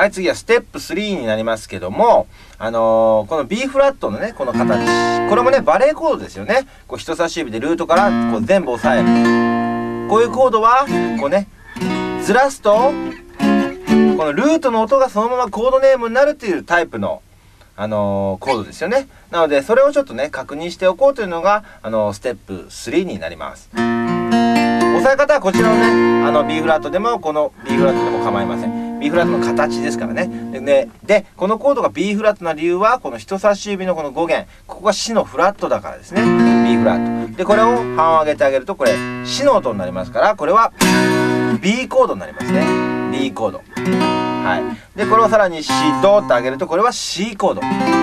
はい、次はステップ3になりますけども、この B フラットのね、この形。これもね、バレーコードですよね。こう人差し指でルートからこう全部押さえる。こういうコードは、こうね、ずらすと、このルートの音がそのままコードネームになるっていうタイプの、コードですよね。なので、それをちょっとね、確認しておこうというのが、ステップ3になります。押さえ方はこちらのね、B フラットでも、この B フラットでも構いません。B フラットの形ですからね。で、このコードが B フラットな理由は、この人差し指のこの5弦、ここがシのフラットだからですね。B フラット。で、これを半音上げてあげると、これ、シの音になりますから、これは B コードになりますね。B コード。はい。で、これをさらにシドって上げると、これは C コード。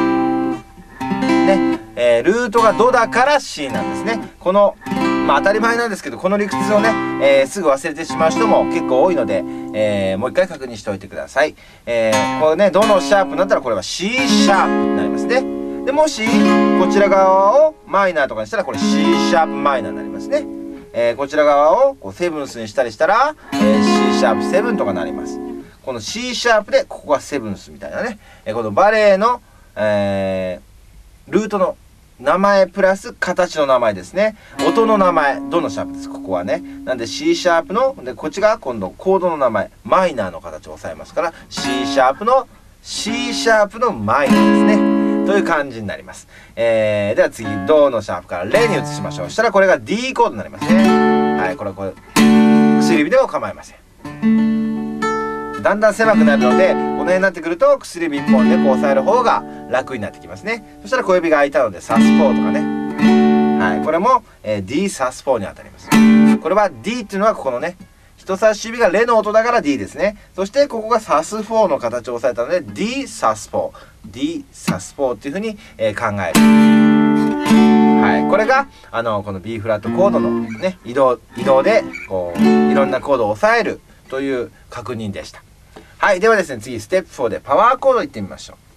ね。ルートがドだから C なんですね。この、まあ当たり前なんですけど、この理屈をね、すぐ忘れてしまう人も結構多いので、もう一回確認しておいてください。これね、どのシャープになったらこれは C シャープになりますね。で、もし、こちら側をマイナーとかにしたら、これ C シャープマイナーになりますね。こちら側をこうセブンスにしたりしたら、C シャープセブンとかになります。この C シャープで、ここがセブンスみたいなね、このバレエの、ルートの名前プラス形の名前ですね。音の名前、どのシャープです、ここはね。なんで C シャープの、で、こっちが今度コードの名前、マイナーの形を押さえますから、C シャープのマイナーですね。という感じになります。では次、ドのシャープからレに移しましょう。そしたらこれが D コードになりますね。はい、これ、薬指でも構いません。だんだん狭くなるので、この辺になってくると薬指1本でこう押さえる方が楽になってきますね。そしたら小指が開いたのでサス4とかね。はい、これも、D サス4に当たります。これは D っていうのはここのね、人差し指がレの音だから D ですね。そしてここがサス4の形を押さえたので D サス4、D サス4っていうふうに、考える。はい、これがこの B フラットコードのね、移動でこういろんなコードを押さえるという確認でした。はい。ではですね、次、ステップ4でパワーコードいってみましょう。